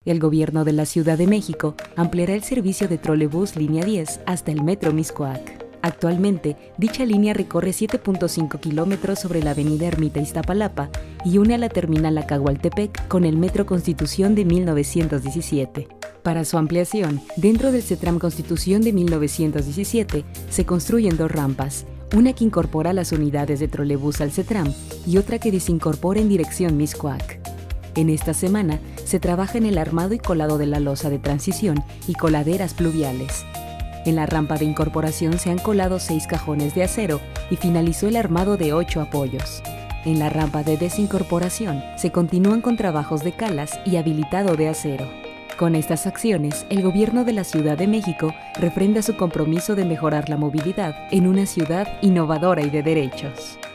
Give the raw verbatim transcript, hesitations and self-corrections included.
El gobierno de la Ciudad de México ampliará el servicio de trolebús línea diez hasta el Metro Mixcoac. Actualmente, dicha línea recorre siete punto cinco kilómetros sobre la avenida Ermita Iztapalapa y une a la terminal Acahualtepec con el Metro Constitución de mil novecientos diecisiete. Para su ampliación, dentro del CETRAM Constitución de mil novecientos diecisiete, se construyen dos rampas, una que incorpora las unidades de trolebús al CETRAM y otra que desincorpora en dirección Mixcoac. En esta semana, se trabaja en el armado y colado de la losa de transición y coladeras pluviales. En la rampa de incorporación se han colado seis cajones de acero y finalizó el armado de ocho apoyos. En la rampa de desincorporación se continúan con trabajos de calas y habilitado de acero. Con estas acciones, el gobierno de la Ciudad de México refrenda su compromiso de mejorar la movilidad en una ciudad innovadora y de derechos.